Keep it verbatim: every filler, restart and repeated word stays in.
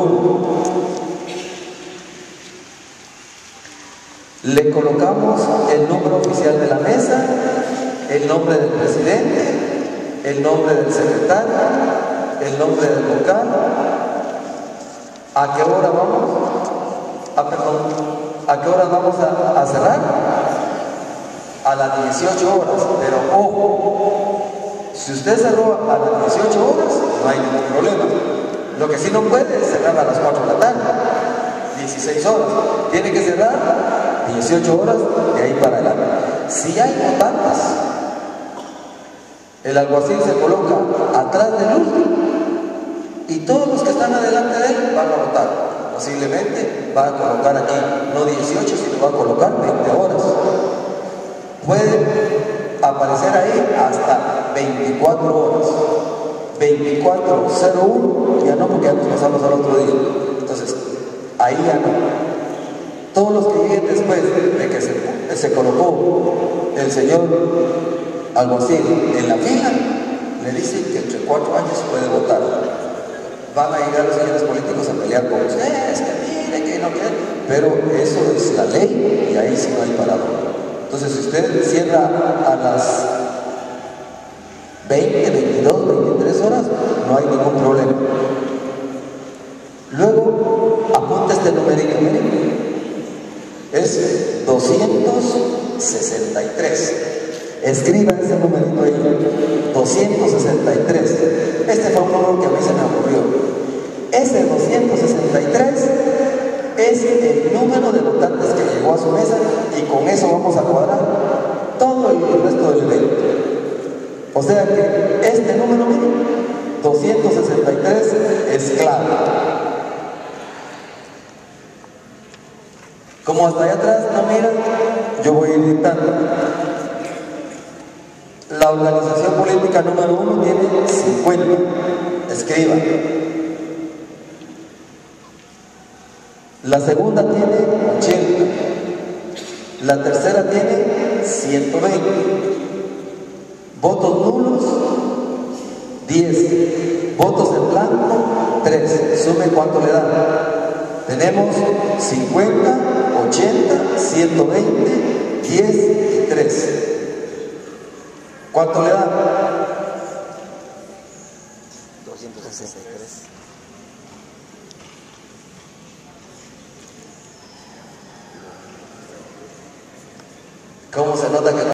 uno. Le colocamos el número oficial de la mesa, el nombre del presidente, el nombre del secretario, el nombre del vocal. ¿A qué hora vamos? A, perdón, ¿a qué hora vamos a, a cerrar? A las dieciocho horas. Pero ojo, si usted cerró a las dieciocho horas, no hay ningún problema. Lo que sí no puede es cerrar a las cuatro de la tarde, dieciséis horas. Tiene que cerrar dieciocho horas de ahí para adelante. Si hay votantes, el alguacil se coloca atrás del último y todos los que están adelante de él van a votar. Posiblemente va a colocar aquí no dieciocho, sino va a colocar veinte horas. Puede aparecer ahí hasta veinticuatro horas. veinticuatro cero uno, ya no, porque ya nos pasamos al otro día. Entonces, ahí ya no. Todos los que lleguen después de que se, se colocó el señor alguacil en la fila, le dicen que entre cuatro años puede votar. Van a llegar los señores políticos a pelear con ustedes, que mire, que no quieren, pero eso es la ley y ahí sí no hay parado. Entonces, si usted cierra a las veinte, veintidós, veintitrés horas, no hay ningún problema. Luego, apunta este numerito, miren. Es doscientos sesenta y tres. Escriba ese numerito ahí, doscientos sesenta y tres. Este fue un número que a mí se me ocurrió. Ese doscientos sesenta y tres es el número de votantes que llegó a su mesa y con eso vamos a cuadrar todo el resto del evento. O sea que este número, doscientos sesenta y tres, es clave. Como hasta allá atrás no miran, yo voy a ir dictando. La organización política número uno tiene cincuenta. Escriba. La segunda tiene ochenta. La tercera tiene ciento veinte. Votos nulos, diez. Votos en blanco, tres. Sume cuánto le da. Tenemos cincuenta, ochenta, ciento veinte, diez y tres. ¿Cuánto le da? doscientos sesenta y tres. ¿Cómo se nota que no?